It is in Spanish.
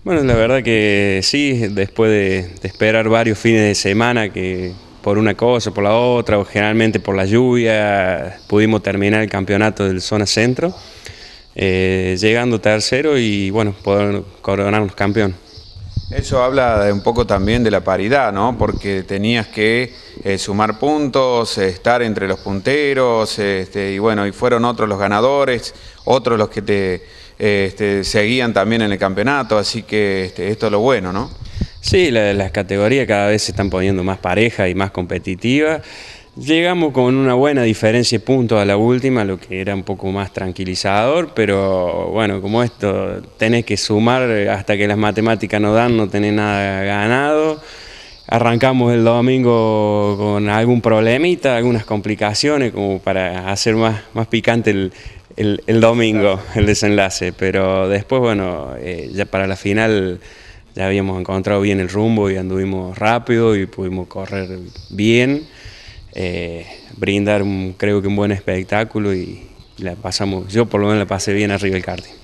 Bueno, la verdad que sí, después de esperar varios fines de semana que por una cosa, por la otra, o generalmente por la lluvia, pudimos terminar el campeonato del Zona Centro, llegando tercero y bueno, poder coronarnos campeón. Eso habla un poco también de la paridad, ¿no? Porque tenías que sumar puntos, estar entre los punteros, y bueno, y fueron otros los ganadores, otros los que te seguían también en el campeonato, así que esto es lo bueno, ¿no? Sí, las categorías cada vez se están poniendo más parejas y más competitivas. Llegamos con una buena diferencia de puntos a la última, lo que era un poco más tranquilizador, pero bueno, como esto tenés que sumar hasta que las matemáticas no dan, no tenés nada ganado. Arrancamos el domingo con algún problemita, algunas complicaciones, como para hacer más picante el domingo, el desenlace. Pero después, bueno, ya para la final ya habíamos encontrado bien el rumbo y anduvimos rápido y pudimos correr bien, brindar creo que un buen espectáculo y la pasamos, yo por lo menos la pasé bien arriba del karting.